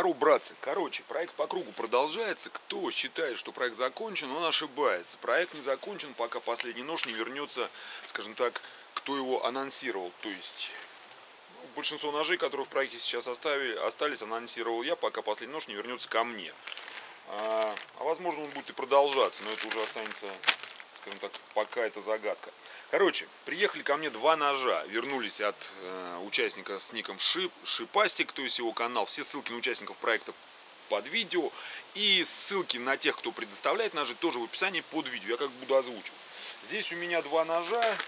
Здорово, братцы. Короче, проект по кругу продолжается. Кто считает, что проект закончен, он ошибается. Проект не закончен, пока последний нож не вернется, скажем так, кто его анонсировал. То есть большинство ножей, которые в проекте сейчас остались, анонсировал я, пока последний нож не вернется ко мне. А возможно, он будет и продолжаться, но это уже останется, скажем так, пока это загадка. Короче, приехали ко мне два ножа, вернулись от участника с ником Шипастик, то есть его канал. Все ссылки на участников проекта под видео и ссылки на тех, кто предоставляет ножи, тоже в описании под видео. Я как буду озвучивать. Здесь у меня два ножа,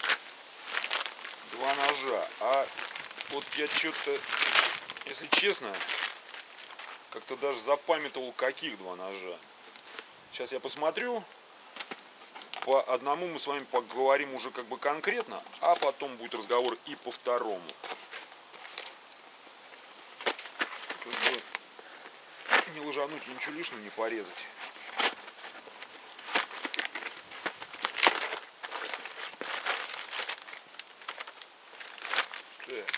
а вот я что-то, если честно, как-то даже запамятовал, каких два ножа. Сейчас я посмотрю. По одному мы с вами поговорим уже как бы конкретно, а потом будет разговор и по второму. Как бы не лажануть, ничего лишнего не порезать. Так.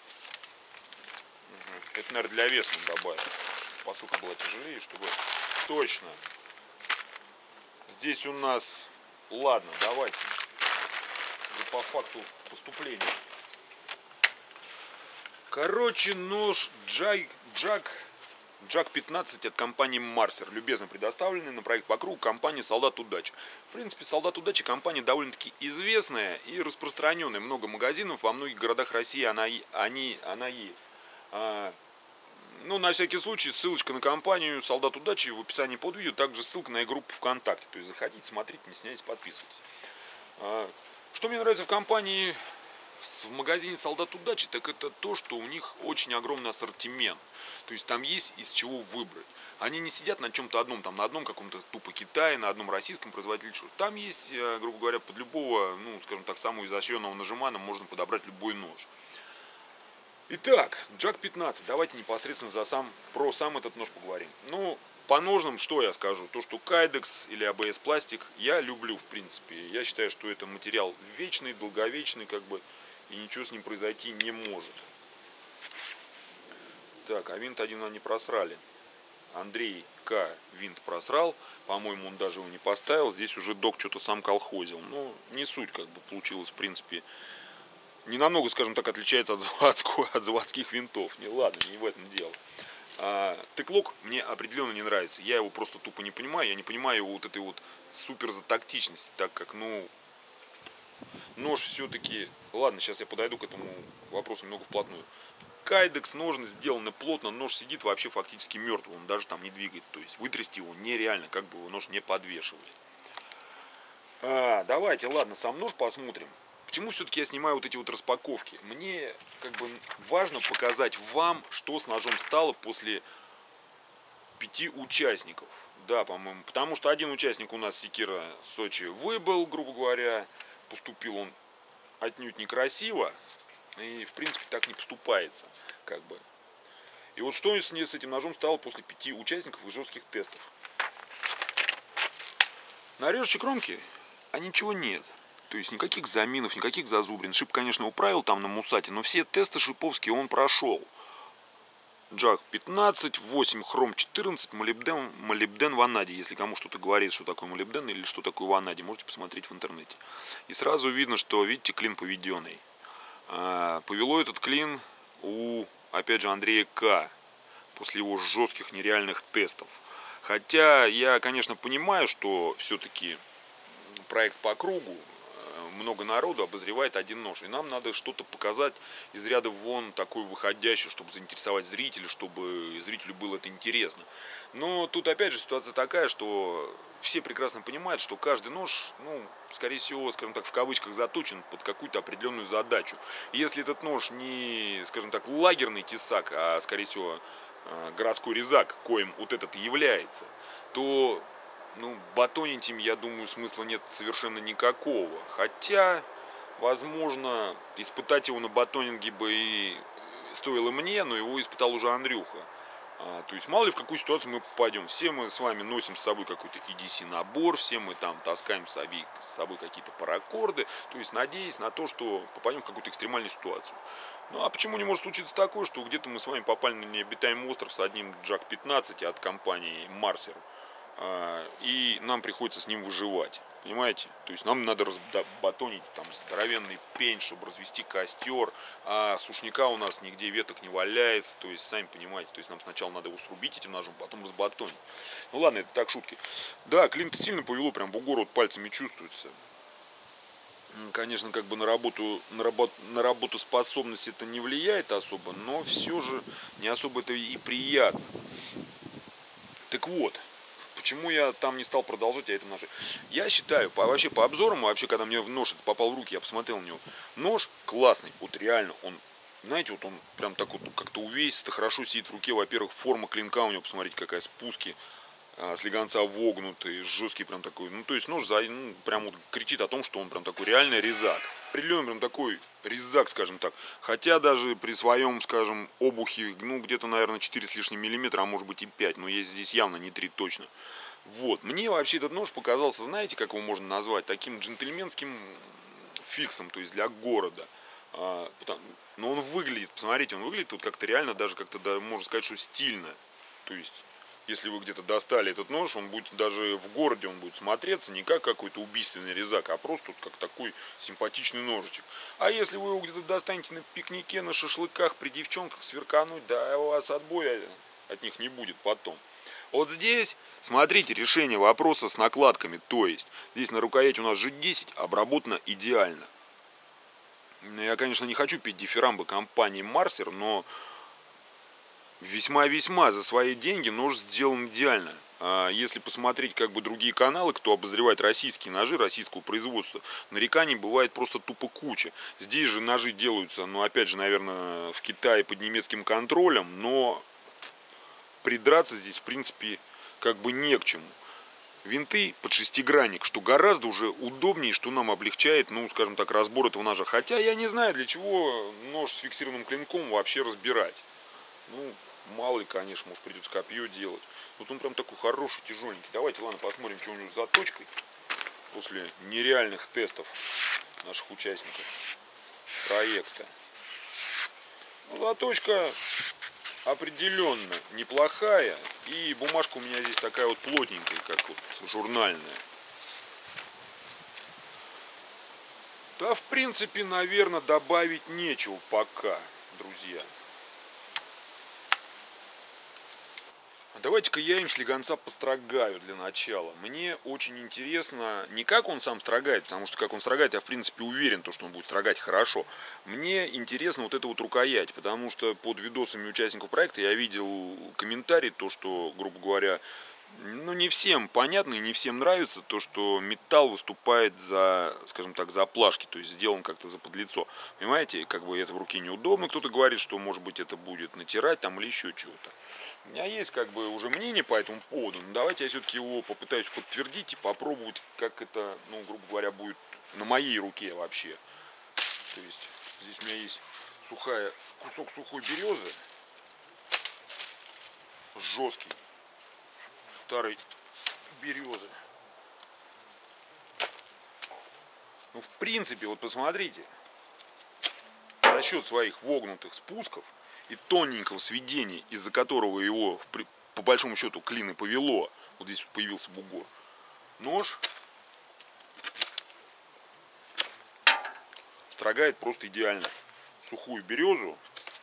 Это, наверное, для веса добавить. Посылка была тяжелее, чтобы... Точно. Здесь у нас... Ладно, давайте. Уже по факту поступления. Короче, нож Джак 15 от компании Марсер, любезно предоставленный на проект по кругу компании Солдат Удачи. В принципе, Солдат Удачи компания довольно-таки известная и распространенная. Много магазинов, во многих городах России она есть. Ну, на всякий случай, ссылочка на компанию Солдат Удачи в описании под видео, также ссылка на их группу ВКонтакте. То есть заходите, смотрите, не стесняйтесь, подписывайтесь. Что мне нравится в компании, в магазине Солдат Удачи, так это то, что у них очень огромный ассортимент. То есть там есть из чего выбрать. Они не сидят на чем-то одном, там на одном каком-то тупо Китае, на одном российском производителе. Там есть, грубо говоря, под любого, ну, скажем так, самого изощренного ножемана можно подобрать любой нож. Итак, Джак 15. Давайте непосредственно про сам этот нож поговорим. Ну, по ножным, что я скажу? То, что Кайдекс или АБС пластик я люблю, в принципе. Я считаю, что это материал вечный, долговечный, как бы, и ничего с ним произойти не может. Так, а винт один они просрали. Андрей К. винт просрал. По-моему, он даже его не поставил. Здесь уже док что-то сам колхозил. Ну, не суть, как бы, получилось, в принципе... Не намного, скажем так, отличается от заводских винтов. Не, ладно, не в этом дело. Тыклок мне определенно не нравится. Я его просто тупо не понимаю. Я не понимаю его вот этой вот супер затактичности. Так как, ну, нож все-таки... Ладно, сейчас я подойду к этому вопросу немного вплотную. Кайдекс, ножны сделаны плотно. Нож сидит вообще фактически мертвый. Он даже там не двигается. То есть вытрясти его нереально, как бы его нож не подвешивали. Давайте, ладно, сам нож посмотрим. Почему все-таки я снимаю вот эти вот распаковки? Мне как бы важно показать вам, что с ножом стало после 5 участников. Да, по-моему. Потому что один участник у нас Секира Сочи выбыл, грубо говоря. Поступил он отнюдь некрасиво. И в принципе так не поступается. Как бы. И вот что с этим ножом стало после 5 участников и жестких тестов. На режущей кромке ничего нет. То есть никаких заминов, никаких зазубрин. Шип, конечно, управил там на Мусате, но все тесты шиповские он прошел. Джак 15, 8, хром 14, молибден ванадий. Если кому что-то говорит, что такое молибден или что такое ванадий, можете посмотреть в интернете. И сразу видно, что, видите, клин поведенный. Повело этот клин у, опять же, Андрея К. После его жестких нереальных тестов. Хотя я, конечно, понимаю, что все-таки проект по кругу, много народу обозревает один нож. И нам надо что-то показать из ряда вон такое выходящее, чтобы заинтересовать зрителя, чтобы зрителю было это интересно. Но тут опять же ситуация такая, что все прекрасно понимают, что каждый нож, ну, скорее всего, скажем так, в кавычках заточен под какую-то определенную задачу. И если этот нож не, скажем так, лагерный тесак, а скорее всего городской резак, коим вот этот и является, то... Ну, батонить им, я думаю, смысла нет совершенно никакого. Хотя, возможно, испытать его на батонинге бы и стоило мне, но его испытал уже Андрюха. То есть мало ли в какую ситуацию мы попадем. Все мы с вами носим с собой какой-то EDC набор, все мы там таскаем с собой какие-то паракорды, то есть надеясь на то, что попадем в какую-то экстремальную ситуацию. Ну а почему не может случиться такое, что где-то мы с вами попали на необитаемый остров с одним Джак-15 от компании Марсер, и нам приходится с ним выживать. Понимаете? То есть нам надо разбатонить там здоровенный пень, чтобы развести костер, а сушняка у нас нигде веток не валяется, то есть сами понимаете, то есть нам сначала надо его срубить этим ножом, потом разбатонить. Ну ладно, это так, шутки. Да, клин-то сильно повело, прям бугор вот пальцами чувствуется. Конечно, как бы на работоспособность это не влияет особо, но все же не особо это и приятно. Так вот, почему я там не стал продолжать, а это ножи? Я считаю, вообще по обзорам, вообще, когда мне нож попал в руки, я посмотрел на него. Нож классный, вот реально, он, знаете, вот он прям так вот как-то увесисто, хорошо сидит в руке. Во-первых, форма клинка у него, посмотрите, какая, спуски, слегонца вогнутый, жесткий прям такой. Ну, то есть нож прям вот кричит о том, что он прям такой реальный резак. Определенно прям такой резак, скажем так. Хотя даже при своем, скажем, обухе, ну, где-то, наверное, 4 с лишним миллиметра, а может быть и 5, но есть здесь явно не 3 точно. Вот, мне вообще этот нож показался, знаете, как его можно назвать, таким джентльменским фиксом, то есть для города. Но он выглядит, посмотрите, он выглядит тут как-то реально, даже как-то, да, можно сказать, что стильно. То есть, если вы где-то достали этот нож, он будет даже в городе, он будет смотреться не как какой-то убийственный резак, а просто как такой симпатичный ножичек. А если вы его где-то достанете на пикнике, на шашлыках, при девчонках сверкануть, да, у вас отбоя от них не будет потом. Вот здесь, смотрите, решение вопроса с накладками, то есть, здесь на рукоять у нас G10 обработано идеально. Я, конечно, не хочу петь дифирамбы компании Марсер, но весьма-весьма за свои деньги нож сделан идеально. Если посмотреть как бы другие каналы, кто обозревает российские ножи, российского производства, нареканий бывает просто тупо куча. Здесь же ножи делаются, ну опять же, наверное, в Китае под немецким контролем, но придраться здесь в принципе как бы не к чему. Винты под шестигранник, что гораздо уже удобнее, что нам облегчает, ну, скажем так, разбор этого ножа. Хотя я не знаю, для чего нож с фиксированным клинком вообще разбирать. Ну, мало ли, конечно, может придется копье делать. Вот он прям такой хороший, тяжеленький. Давайте, ладно, посмотрим, что у него с заточкой. После нереальных тестов наших участников проекта. Ну, заточка определенно неплохая. И бумажка у меня здесь такая вот плотненькая, как вот журнальная. Да, в принципе, наверное, добавить нечего пока, друзья. Давайте-ка я им слегонца построгаю для начала. Мне очень интересно, не как он сам строгает, потому что как он строгает, я в принципе уверен, что он будет строгать хорошо. Мне интересно вот эта вот рукоять, потому что под видосами участников проекта я видел комментарий, то что, грубо говоря, ну не всем понятно и не всем нравится то, что металл выступает за, скажем так, за плашки, то есть сделан как-то за подлицо. Понимаете, как бы это в руке неудобно, кто-то говорит, что может быть это будет натирать там или еще чего-то. У меня есть как бы уже мнение по этому поводу, но давайте я все-таки его попытаюсь подтвердить и попробовать, как это, ну, грубо говоря, будет на моей руке вообще. То есть здесь у меня есть кусок сухой березы, жесткий, старой березы. Ну, в принципе, вот посмотрите, за счет своих вогнутых спусков и тоненького сведения, из-за которого его по большому счету клин и повело, вот здесь вот появился бугор, нож строгает просто идеально. Сухую березу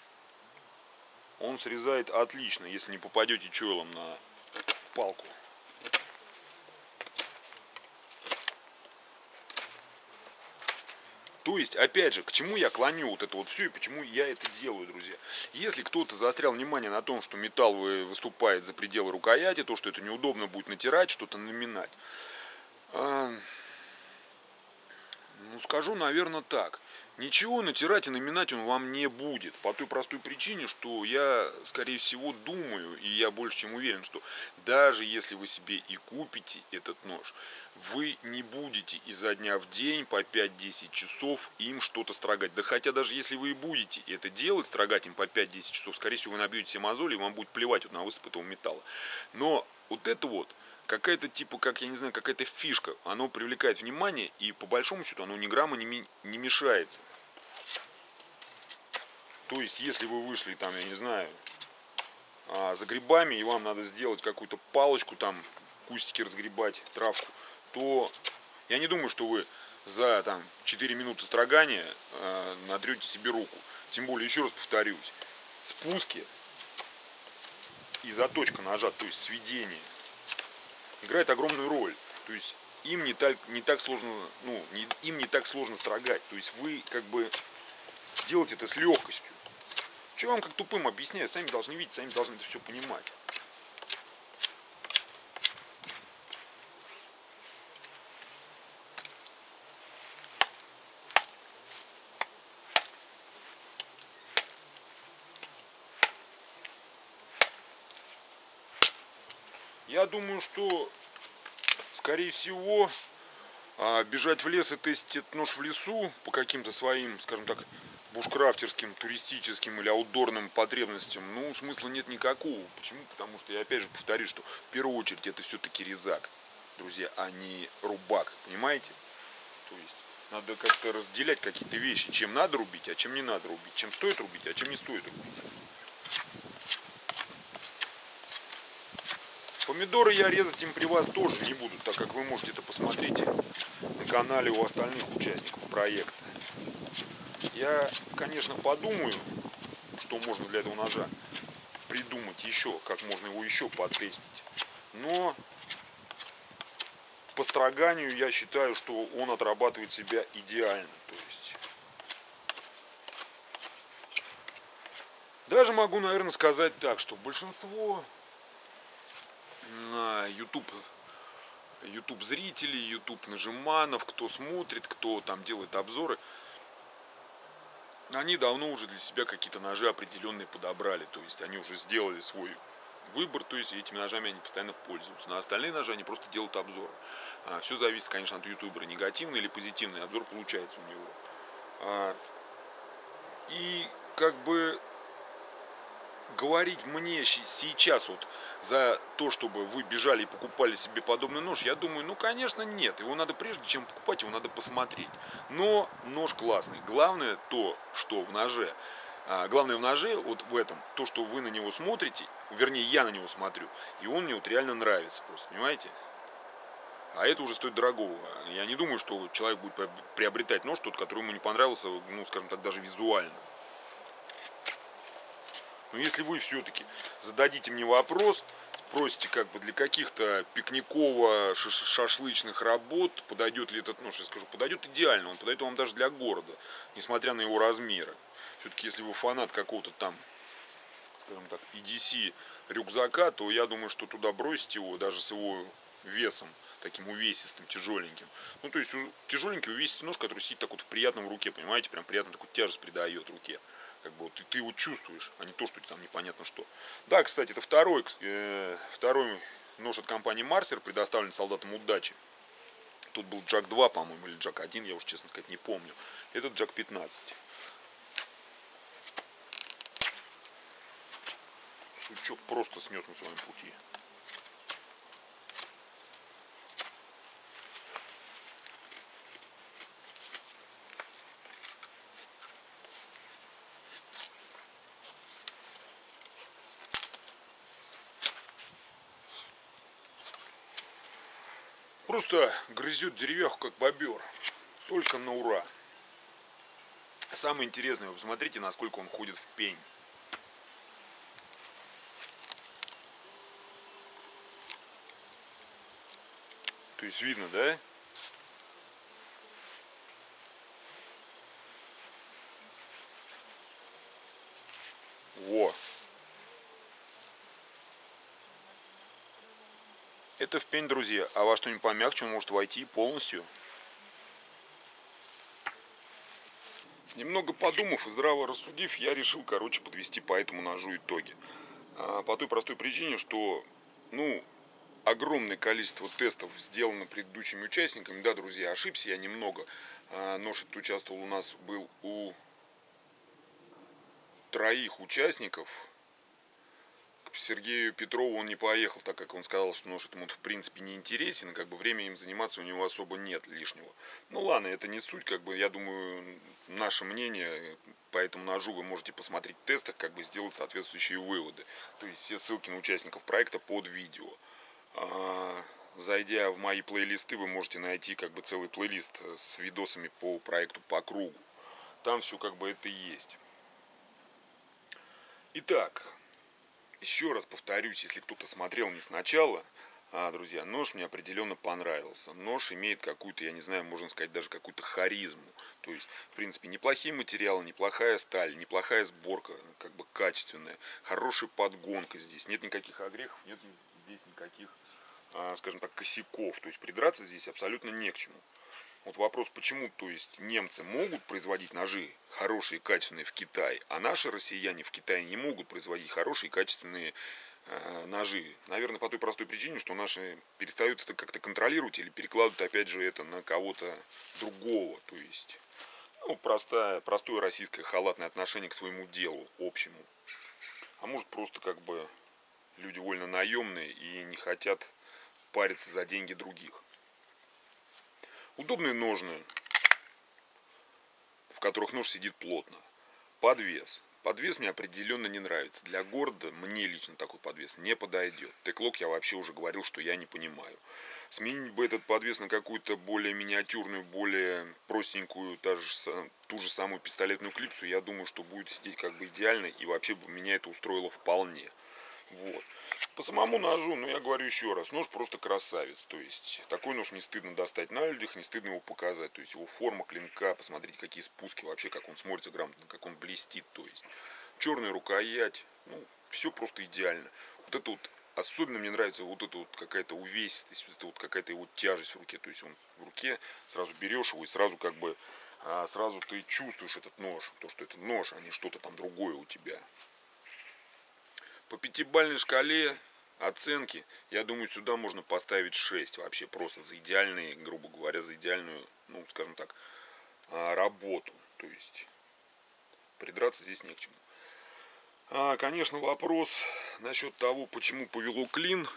он срезает отлично, если не попадете чойлом на палку. То есть, опять же, к чему я клоню вот это вот все и почему я это делаю, друзья. Если кто-то заострял внимание на том, что металл выступает за пределы рукояти, то, что это неудобно будет натирать, что-то наминать. Ну, скажу, наверное, так. Ничего натирать и наминать он вам не будет. По той простой причине, что я, скорее всего, думаю, и я больше чем уверен, что даже если вы себе и купите этот нож, вы не будете изо дня в день по 5-10 часов им что-то строгать. Да хотя даже если вы и будете это делать, строгать им по 5-10 часов, скорее всего вы набьете себе мозоли, и вам будет плевать вот на выступ этого металла. Но вот это вот какая-то типа, как я не знаю, какая-то фишка, оно привлекает внимание, и по большому счету оно ни грамма не мешается. То есть если вы вышли там, я не знаю, за грибами, и вам надо сделать какую-то палочку, там кустики разгребать, травку, то я не думаю, что вы за там 4 минуты строгания надрете себе руку. Тем более, еще раз повторюсь, спуски и заточка ножа, то есть сведение, играет огромную роль. То есть им не так сложно, им не так сложно строгать. То есть вы как бы делаете это с легкостью. Что вам как тупым объясняю, сами должны видеть, сами должны это все понимать. Я думаю, что, скорее всего, бежать в лес и тестить этот нож в лесу по каким-то своим, скажем так, бушкрафтерским, туристическим или аутдорным потребностям, смысла нет никакого. Почему? Потому что, я опять же повторю, что в первую очередь это все-таки резак, друзья, а не рубак, понимаете? То есть надо как-то разделять какие-то вещи, чем надо рубить, а чем не надо рубить, чем стоит рубить, а чем не стоит рубить. Помидоры я резать им при вас тоже не буду, так как вы можете это посмотреть на канале у остальных участников проекта. Я, конечно, подумаю, что можно для этого ножа придумать еще, как можно его еще потестить. Но по строганию я считаю, что он отрабатывает себя идеально. То есть даже могу, наверное, сказать так, что большинство YouTube зрителей, YouTube нажиманов, кто смотрит, кто там делает обзоры, они давно уже для себя какие-то ножи определенные подобрали. То есть они уже сделали свой выбор, то есть этими ножами они постоянно пользуются. На остальные ножи они просто делают обзоры. Все зависит, конечно, от ютубера, негативный или позитивный обзор получается у него. И как бы говорить мне сейчас вот за то, чтобы вы бежали и покупали себе подобный нож, я думаю, конечно, нет. Его надо, прежде чем покупать, его надо посмотреть. Но нож классный. Главное то, что в ноже, главное в ноже, вот в этом, то, что вы на него смотрите, вернее, я на него смотрю, и он мне вот реально нравится просто, понимаете? А это уже стоит дорогого. Я не думаю, что человек будет приобретать нож, тот, который ему не понравился, скажем так, даже визуально. Но если вы все-таки зададите мне вопрос, спросите, как бы для каких-то пикниково-шашлычных работ подойдет ли этот нож, я скажу, подойдет идеально, он подойдет вам даже для города, несмотря на его размеры. Все-таки, если вы фанат какого-то там, скажем так, EDC рюкзака, то я думаю, что туда бросить его, даже с его весом, таким увесистым, тяжеленьким. То есть тяжеленький увесистый нож, который сидит так вот в приятном руке, понимаете, прям приятно такую тяжесть придает руке. Как бы вот ты его чувствуешь, а не то, что там непонятно что. Да, кстати, это второй нож от компании Марсер, предоставлен солдатам удачи. Тут был Джак 2, по-моему, или Джак 1, я уж, честно сказать, не помню. Этот Джак 15. Сучок просто снес на своем пути. Просто грызет деревяху, как бобер. Только на ура. А самое интересное, вы посмотрите, насколько он ходит в пень. То есть видно, да? Во. Это в пень, друзья. А во что-нибудь помягче он может войти полностью. Немного подумав и здраво рассудив, я решил, подвести по этому ножу итоги. По той простой причине, что, огромное количество тестов сделано предыдущими участниками. Да, друзья, ошибся я немного. Нож этот участвовал у нас, был у 3 участников. К Сергею Петрову он не поехал, так как он сказал, что нож ему в принципе не интересен, и как бы времени им заниматься у него особо нет лишнего. Ну ладно, это не суть, как бы я думаю, наше мнение по этому ножу вы можете посмотреть в тестах, как бы сделать соответствующие выводы. То есть все ссылки на участников проекта под видео. Зайдя в мои плейлисты, вы можете найти как бы целый плейлист с видосами по проекту по кругу. Там все как бы это и есть. Итак, еще раз повторюсь, если кто-то смотрел не сначала, друзья, нож мне определенно понравился. Нож имеет какую-то, я не знаю, можно сказать, даже какую-то харизму. То есть, в принципе, неплохие материалы, неплохая сталь, неплохая сборка, как бы качественная, хорошая подгонка здесь. Нет никаких огрехов, нет здесь никаких, скажем так, косяков. То есть, придраться здесь абсолютно не к чему. Вот вопрос, почему, то есть, немцы могут производить ножи хорошие, качественные в Китае, а наши россияне в Китае не могут производить хорошие, качественные ножи. Наверное, по той простой причине, что наши перестают это как-то контролировать или перекладывают, опять же, это на кого-то другого. То есть, ну, простое российское халатное отношение к своему делу общему. А может, просто как бы люди вольно наемные и не хотят париться за деньги других. Удобные ножны, в которых нож сидит плотно. Подвес. Подвес мне определенно не нравится. Для города мне лично такой подвес не подойдет. Теклок я вообще уже говорил, что я не понимаю. Сменить бы этот подвес на какую-то более миниатюрную, более простенькую, ту же самую пистолетную клипсу, я думаю, что будет сидеть как бы идеально, и вообще бы меня это устроило вполне. Вот. По самому ножу, ну я говорю еще раз, нож просто красавец. То есть такой нож не стыдно достать на людях, не стыдно его показать. То есть его форма клинка, посмотрите, какие спуски, вообще как он смотрится грамотно, как он блестит. То есть черная рукоять, ну все просто идеально. Вот это вот особенно мне нравится вот эта вот какая-то увесистость, вот это вот какая-то его тяжесть в руке. То есть он в руке, сразу берешь его и сразу как бы, сразу ты чувствуешь этот нож. То, что это нож, а не что-то там другое у тебя. По 5-бальной шкале оценки, я думаю, сюда можно поставить 6 вообще просто за идеальные, грубо говоря, за идеальную, ну, скажем так, работу. То есть придраться здесь не к чему. Конечно, вопрос насчет того, почему повело клин.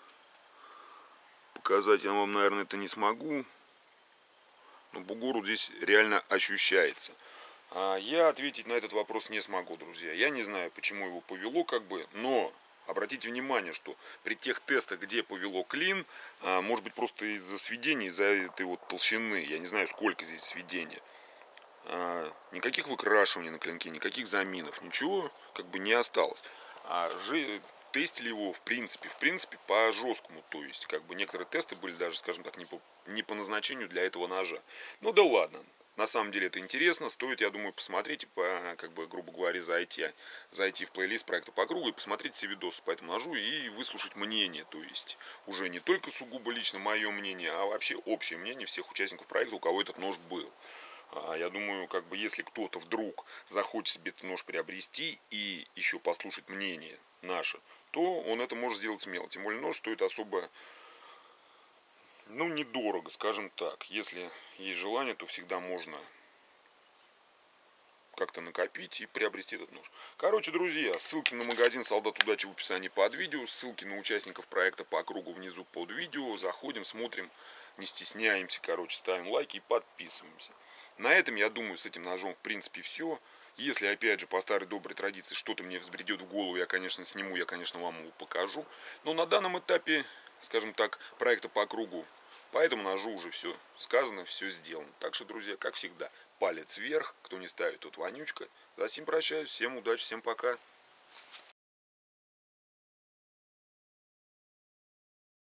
Показать я вам, наверное, это не смогу. Но бугор здесь реально ощущается. Я ответить на этот вопрос не смогу, друзья. Я не знаю, почему его повело, как бы, но обратите внимание, что при тех тестах, где повело клин, может быть просто из-за сведения, из-за этой вот толщины, я не знаю, сколько здесь сведения, никаких выкрашиваний на клинке, никаких заминов, ничего как бы не осталось. Тестили его в принципе по жесткому, то есть как бы некоторые тесты были даже, скажем так, не по назначению для этого ножа. Ну да ладно. На самом деле это интересно, стоит, я думаю, посмотреть, как бы, грубо говоря, зайти в плейлист проекта по кругу и посмотреть все видосы по этому ножу и выслушать мнение, то есть уже не только сугубо лично мое мнение, а вообще общее мнение всех участников проекта, у кого этот нож был. Я думаю, как бы, если кто-то вдруг захочет себе этот нож приобрести и еще послушать мнение наше, то он это может сделать смело. Тем более нож стоит особо, ну, недорого, скажем так. Если есть желание, то всегда можно как-то накопить и приобрести этот нож. Короче, друзья, ссылки на магазин Солдат Удачи в описании под видео, ссылки на участников проекта по кругу внизу под видео. Заходим, смотрим, не стесняемся, короче, ставим лайки и подписываемся. На этом, я думаю, с этим ножом, в принципе, все. Если, опять же, по старой доброй традиции что-то мне взбредет в голову, я, конечно, сниму, я, конечно, вам его покажу. Но на данном этапе, скажем так, проекта по кругу, по этому ножу уже все сказано, все сделано. Так что, друзья, как всегда, палец вверх. Кто не ставит, тот вонючка. За сим прощаюсь. Всем удачи, всем пока.